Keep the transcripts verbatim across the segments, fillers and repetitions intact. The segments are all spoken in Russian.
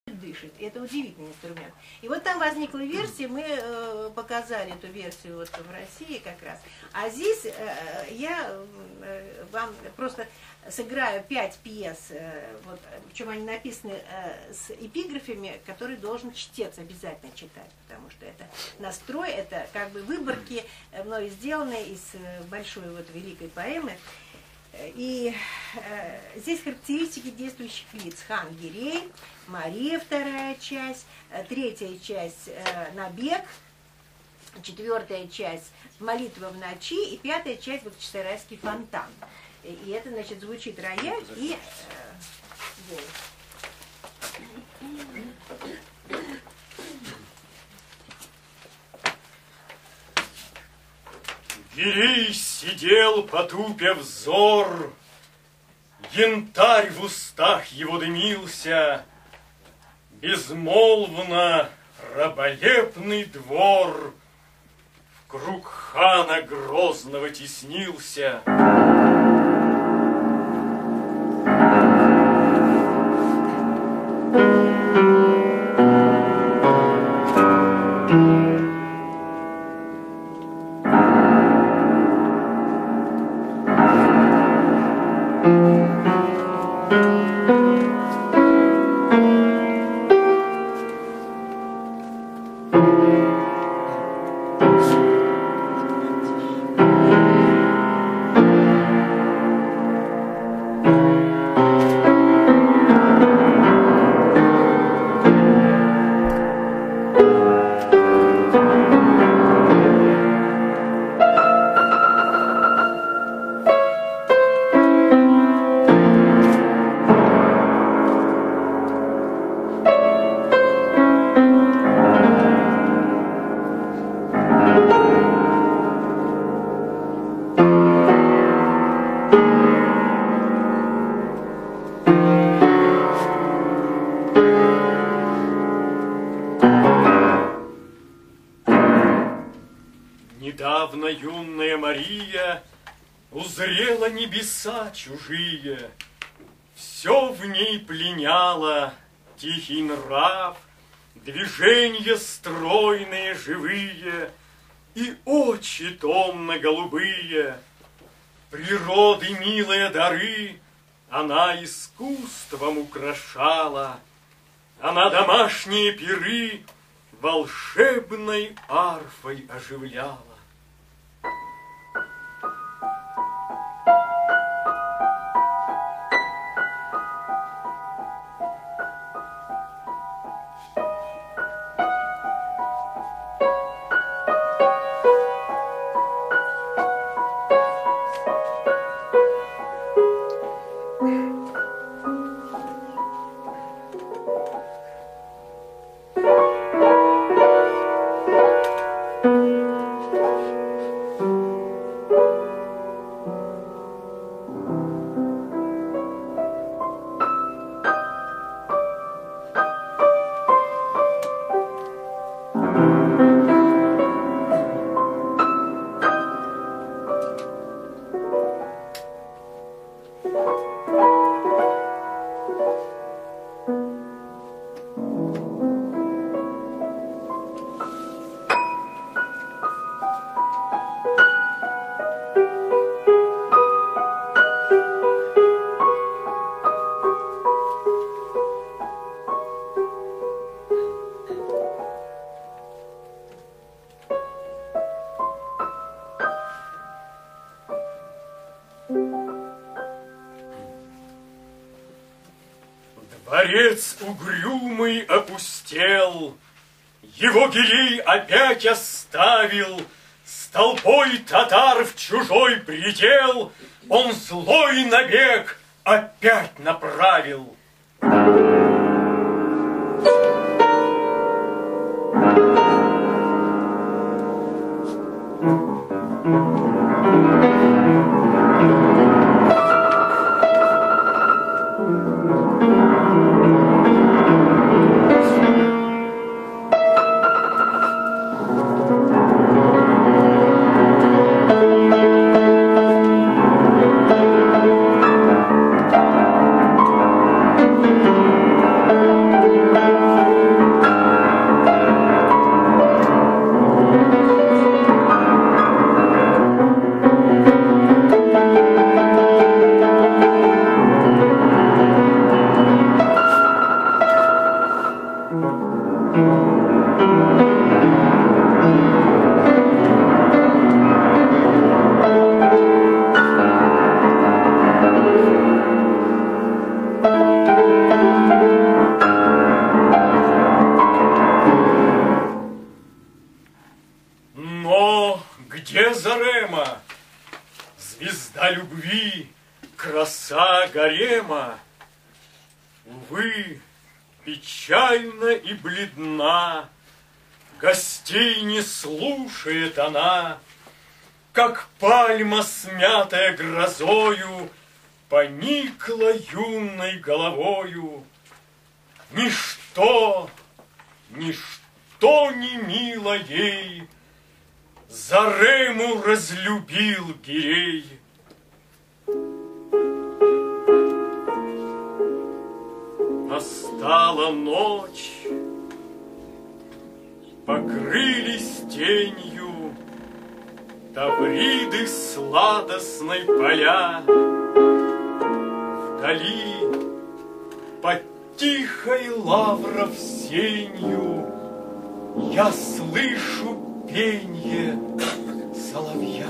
дышит. И это удивительный инструмент. И вот там возникла версия, мы э, показали эту версию вот в России как раз. А здесь э, я э, вам просто сыграю пять пьес, э, вот, причем они написаны э, с эпиграфами, которые должен чтец обязательно читать, потому что это настрой, это как бы выборки, э, мной сделанные из э, большой вот великой поэмы. И э, здесь характеристики действующих лиц. Хан Гирей, Мария вторая часть, э, третья часть э, Набег, четвертая часть Молитва в ночи и пятая часть вот Часарайский фонтан. И, и это, значит, звучит рояль и э, голос. Гирей сидел, потупя взор, янтарь в устах его дымился, безмолвно раболепный двор в круг хана грозного теснился. Недавно юная Мария узрела небеса чужие, все в ней пленяло, тихий нрав, движения стройные, живые и очи томно-голубые. Природы милые дары она искусством украшала, она домашние пиры волшебной арфой оживляла. Дворец угрюмый опустел, его Гирей опять оставил, с толпой татар в чужой предел он злой набег опять направил. Thank you. Но где Зарема, звезда любви, краса гарема? Увы, печальна и бледна, гостей не слушает она, как пальма, смятая грозою, поникла юной головою. Ничто, ничто не мило ей, Зарему разлюбил Гирей. Настала ночь, покрылись тенью Тавриды сладостной поля. Вдали под тихой лавров сенью я слышу пенье соловья.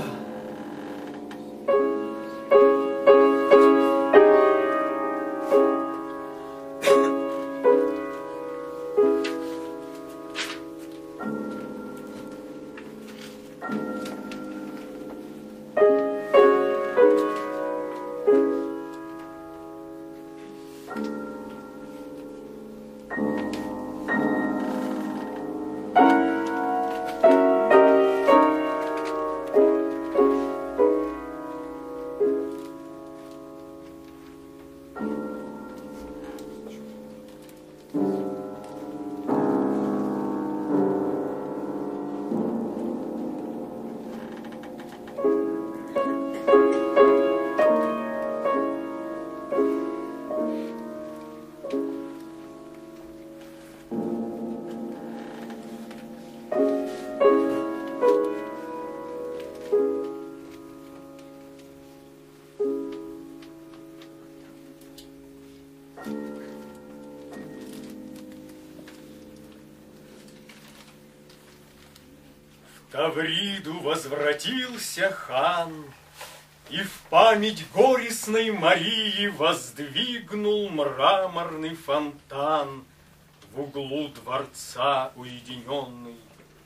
В Тавриду возвратился хан и в память горестной Марии воздвигнул мраморный фонтан в углу дворца уединенный.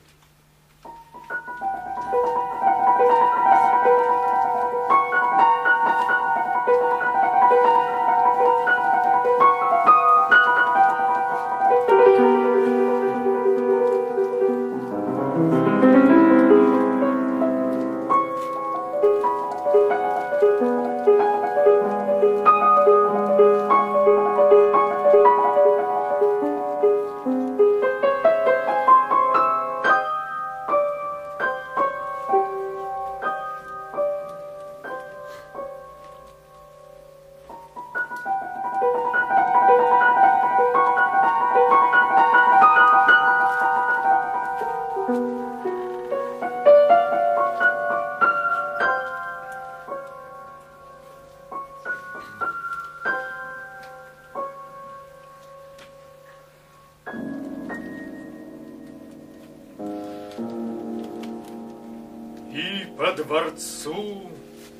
И по дворцу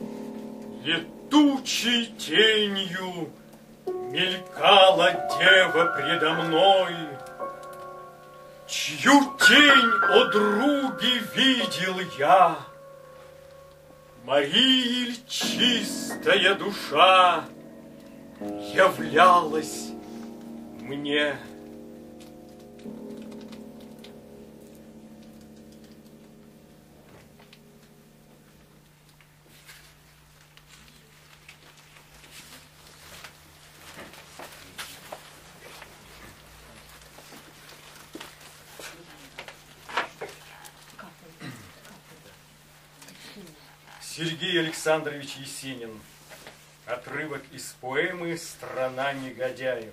летучей тенью мелькала дева предо мной, чью тень, о друге, видел я. Марииль чистая душа являлась мне. Сергей Александрович Есенин. Отрывок из поэмы «Страна негодяев».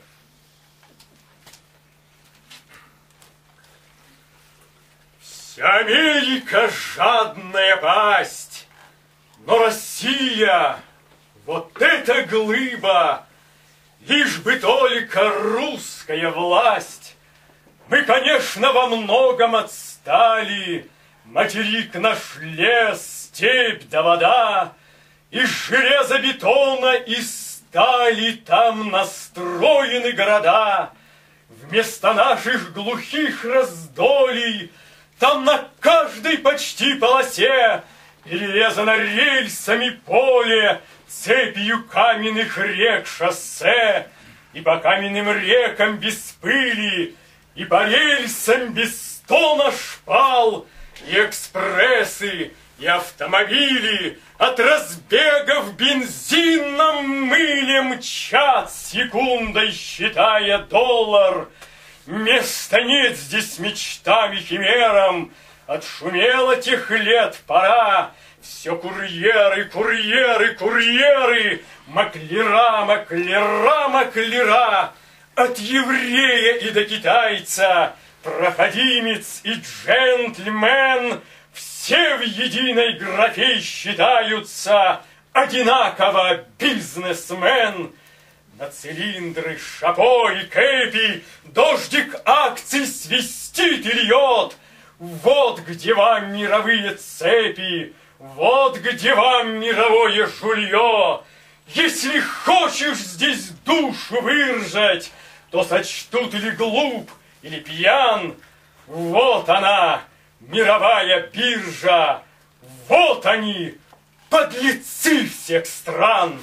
Вся Америка жадная пасть, но Россия, вот эта глыба, лишь бы только русская власть Мы, конечно, во многом отстали. Материк наш лес, степь да вода, из железобетона и стали там настроены города. Вместо наших глухих раздолий там на каждой почти полосе перерезано рельсами поле, цепью каменных рек шоссе. И по каменным рекам без пыли, и по рельсам без стона шпал, и экспрессы, и автомобили от разбегов в бензинном мыле мчат, секундой считая доллар. Места нет здесь мечтам и химерам, отшумела тех лет пора. Все курьеры, курьеры, курьеры, маклера, маклера, маклера. От еврея и до китайца, проходимец и джентльмен, все в единой графе считаются одинаково бизнесмен. На цилиндры, шапо и кэпи дождик акций свистит и льет. Вот где вам мировые цепи, вот где вам мировое жулье. Если хочешь здесь душу выражать, то сочтут или глуп, или пьян. Вот она, мировая биржа, вот они, подлецы всех стран.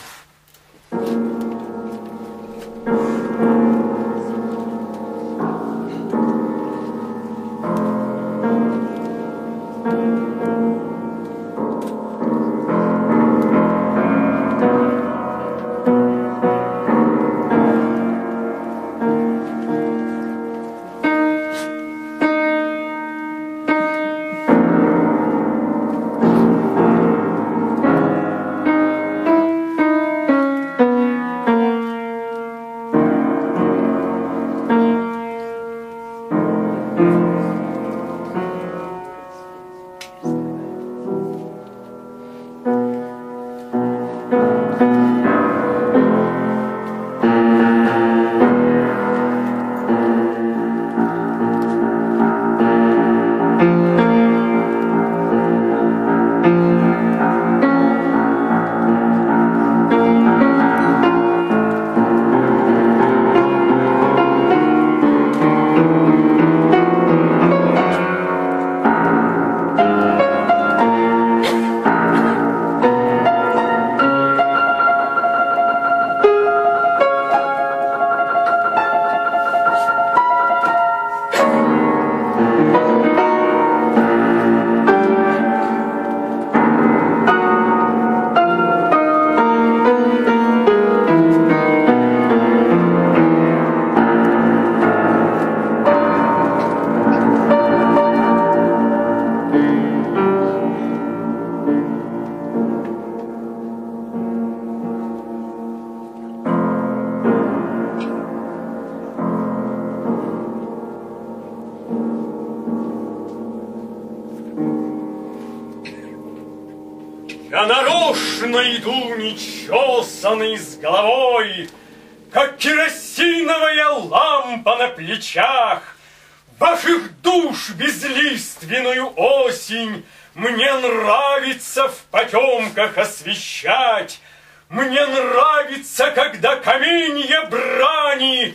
Я нарочно иду нечесанный с головой, как керосиновая лампа на плечах. Ваших душ безлиственную осень мне нравится в потемках освещать. Мне нравится, когда каменья брани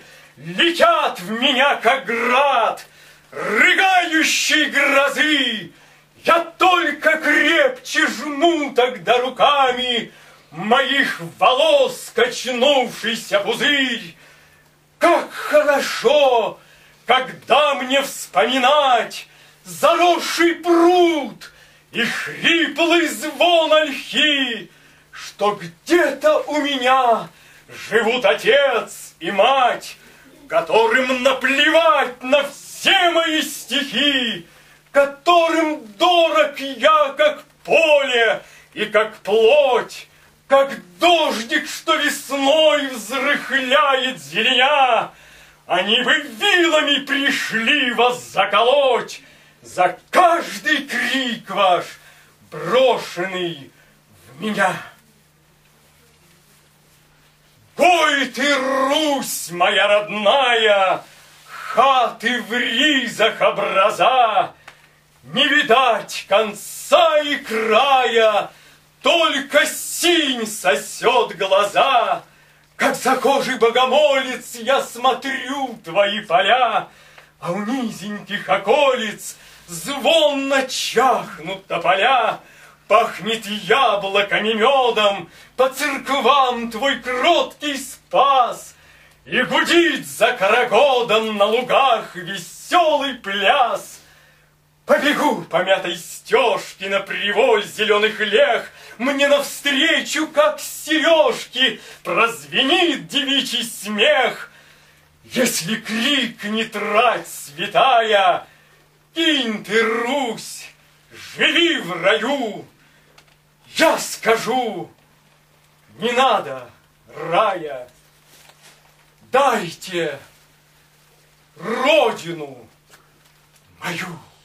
летят в меня, как град рыгающей грозы. Я только крепче жму тогда руками моих волос качнувшийся пузырь. Как хорошо, когда мне вспоминать заросший пруд и хриплый звон ольхи, что где-то у меня живут отец и мать, которым наплевать на все мои стихи, которым дорог я, как поле и как плоть, как дождик, что весной взрыхляет зеленя. Они бы вилами пришли вас заколоть за каждый крик ваш, брошенный в меня. Пой ты, Русь моя родная, хаты в ризах образа, не видать конца и края, только синь сосет глаза. Как захожий богомолец я смотрю твои поля, а у низеньких околиц звонно чахнут тополя. Пахнет яблоками медом, по церквам твой кроткий Спас, и гудит за карагодом на лугах веселый пляс. Побегу по мятой стежке на приволь зеленых лег, мне навстречу, как сережки, прозвенит девичий смех. Если крикнет рать святая, кинь ты, Русь, живи в раю, я скажу, не надо рая. Дайте родину мою.